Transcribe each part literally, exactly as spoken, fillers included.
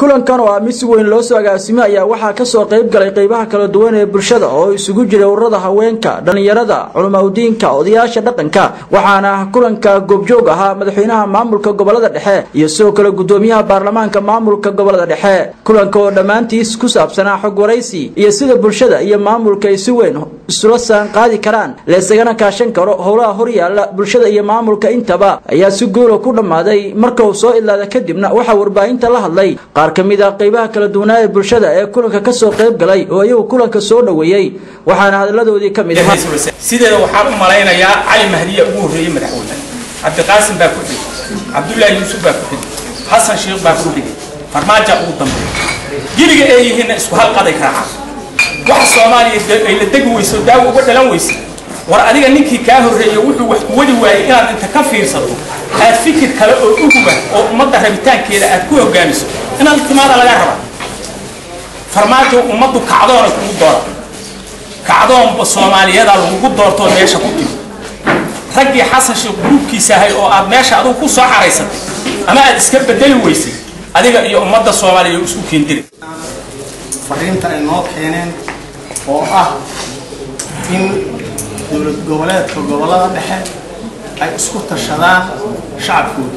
kulankan oo mid si weyn loo soo agaasimay ayaa waxaa ka soo qayb galay qaybaha kala duwan ee bulshada oo isugu jiray ururada haweenka dhalinyarada culumadiinka odayaasha dhaqanka waxaana kulanka goobjoog ahaa madaxweynaha maamulka gobolada dhexe iyo sidoo kale gudoomiyaha baarlamaanka maamulka gobolada dhexe kulanka oo dhamaantiis ku saabsanaa xog waraysi iyo sida bulshada iyo maamulka ay si weyn isula saan qaadi karaan leesagana kaashan karo howlaha horyaala bulshada iyo maamulka intaba ayaa si guul ku dhamaaday marka uu soo ilaaday kadibna waxa warbaahinta la hadlay qaar kamid ah qaybaha kala duwan ee bulshada ee kulanka ka soo qayb galay oo ayagu kulanka soo dhaweeyay waxaana hadaladoodii kamid ah sideeda waxaan u maleynayaa cali mahdiya ugu horeeyay madaxweynaha cabdi qaasim baa ku xigay cabdullaahi yuusuf baa ku xigay xasan sheekh baa ku xigay farmaajo ugu dambeeyay giliga ay yihiin isku hal qaday ka wax Soomaaliya ay la degi weyso daawo uga dhalan weyso war adiga ninkii ka horeeyay wuxuu wax ku wadi waayay inaad inta ka fiirsato aad fikir kale oo uguba oo ummadda rabitaankeeda aad ku hogaamiso inaad timaada laga raba farmaajo ummaddu kacdoon ku dooro kacdoon Soomaaliyada lagu doorto meesha ku timi raggi xasan sheekh gruubkiisa hay oo aad meesha adigu ku soo xareysatay ama aad iska bedeli weysay adiga iyo ummadda Soomaaliya isku keentay fariinta ay noo keeneen oo ah in dowlad goboleedka gobolada dhexe ay isku tashadaan shacabkooda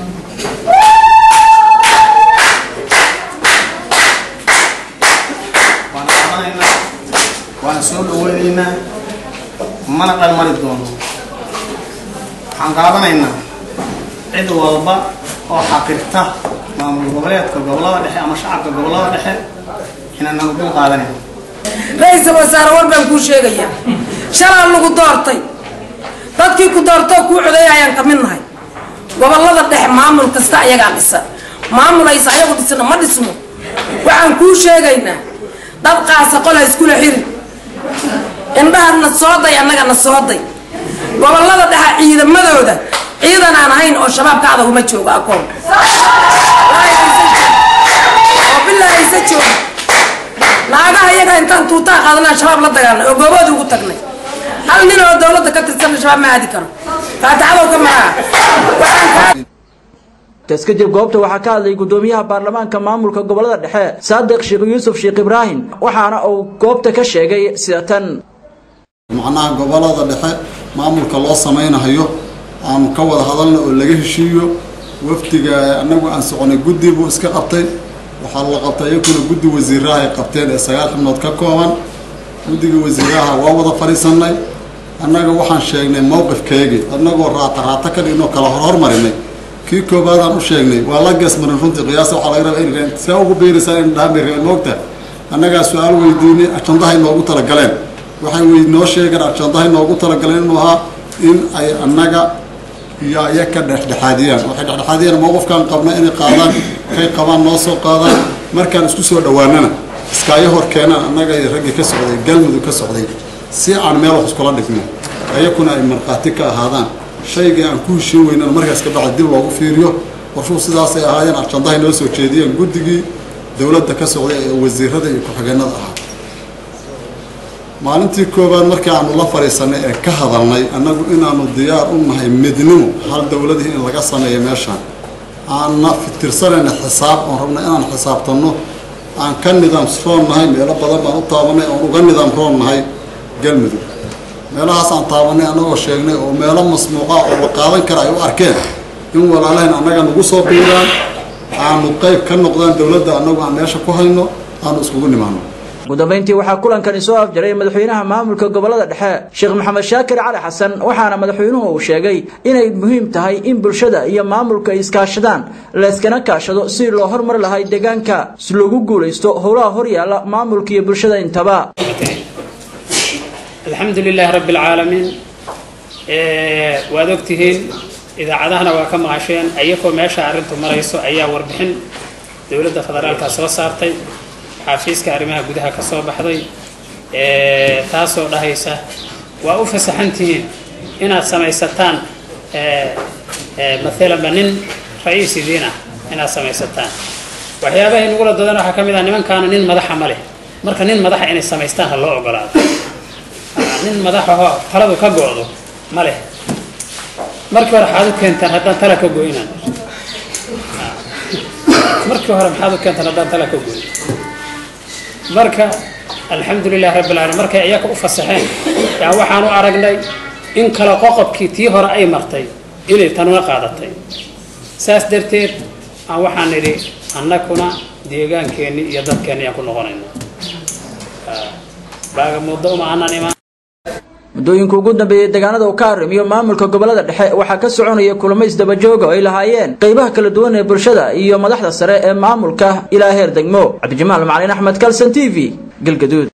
waana qaadanaynaa waana soo dhaweynaynaa mana dhalmari doono waxaan qaadanaynaa cid walba oo xaqirta maamul goboleedka gobolada dhexe ama shacabka gobolada dhexe inaan nagu qaadanayno ra'iisul wasaare warban ku sheegaya shalay lagu doortay dadkii ku doortay ku codeeyayaan kamidnahay gobolada dhexe maamul kasta ayaga dhisa maamul ay ayagu dhisna ma dhismo waxaan ku sheegaynaa dad qaasa qol isku la xiri indhaha sooday annaga na sooday gobolada dhexe ciidamadooda ciidan aan ahayn oo shabaabka adag uma joogo aqoon oo billahi isa joogo naagaha iyaga intaan tuutaa qaadana shabaab la dagaalnay oo goobooda ugu tagnay hal nin oo dawladda ka tirsan shabaab ma aadi karo faataxado ka maraa taskajib goobta waxa ka hadlay gudoomiyaha baarlamaanka maamulka gobolada dhexe Saadiq Sheekh Yuusuf Sheekh Ibrahim waxaana uu goobta ka sheegay sida tan macnaha gobolada dhexe maamulka loo sameeynayo aan ka wada hadalna oo laga heshiiyo waftiga anagu aan soconay guddi buu iska qabtay waxa la qabtay kuna guddi wasiiraha ay qabteen ee sagaal xubnood ka kooban guddiga wasiiraha waa wada fariisanay annaga waxaan sheegnay mowqifkeega annagoo raata raata ka dhigno kala hormarinay kii koobaad aan u sheegnay waa la gasmarin runtii qiyaas waxa laga rabaa in si ugu beerisan in dhaamir moogta annaga su'aal weydiinay ajandaha inoogu tala galeen waxay weynoo sheegeen ajandaha inoogu tala galeen inuu ahaa in ay annaga iyo ayaka dhexdhexaadiyaan waxay dhexdhexaadiyaan mowqifkan qabna inay qaadaan kay qabaan noo soo qaadaan markaan isku soo dhawaanana iskaayo hor keenaan annaga iyo raggi ka socday galmudug ka socday si aan meel wax iskula dhigno ayakuna ay marqaati ka ahaadaan shayga aan ku heshiin weynana markaas ka bacdi dib loogu fiiriyo warshuu sidaas ay ahaayeen ajandaha noo soo jeediyeen guddigii dowladda ka socday ee wasiirada iyo ku-xigeenada ahaa maalintii koobaad markii aanu la fariisanay ee ka hadalnay annagu inaanu diyaar u nahay midnimo hal dowladii in laga sameeyo meeshaan aanna fitirsanayna xisaab oon rabna inaan xisaabtanno aan ka nidaam roon nahay meelo badan baan u taabanay oon uga nidaam roon nahay galmudug meelahaas aan taabanay annagoo sheegnay oo meelo masmuuqa oo la qaadan kara ay u arkeen in walaalahayn annaga nagu soo biiraan aanu qayb ka noqdaan dowladda annagu aan meesha ku hayno aanu iskugu nimaano gudameyntii waxa kulankan soo afjaray madaxweynaha maamulka gobolada dhexe Sheekh Maxamed Shaakir Cali Xasan waxaana madaxweynuhu uu sheegay inay muhiim tahay in bulshada iyo maamulka iskaashadaan la iskana kaashado si loo horumar lahaay deegaanka si loogu guuleysto howlaha horyaala maamulka iyo bulshada intaba alxamdulillaah rabbil caalamiin ee waad ogtihiin idaacadahana waa ka maqasheen ayagoo meesha arrintu marayso ayaa warbixin dowladda federaalka soo saartay xafiiska arrimaha gudaha ka soo baxday ee taasoo dhahaysa waa u fasaxantihiin inaad samaysataan ee ee مثلا nin ra'iisi diina inaad samaysataan waxyaabaha in wala doodana waxa kamid ah niman kaana nin madaxa ma leh marka nin madaxa inay samaystaan hal loo ogolaado nin madaxa oo taladu ka go'do ma leh markii hore xaadu keentaan haddaan tala ka go'inaan markii hore maxaad u keentan haddaan tala ka goyn marka alxamdulilah rabbil caalamiin markay iyaga u fasaxeen yaa waxaan u aragnay in kala qoqobkii tii hore ay martay inay tanuna qaadatay saas darteed aan waxaan nidhi annaguna deegaankeenni iyo dadkeenni aan ku noqonayno baaga muddo uma aanan imaan muddooyinka ugu dambeeyay deegaanada uu ka arrimiyo maamulka gobolada dhexe waxaa ka soconaya kulamo isdaba jooga oo ay lahaayeen qaybaha kala duwan ee bulshada iyo madaxda sare ee maamulka ilaa heer degmo cabdijamaal macalin axmed kalsan t v galgaduud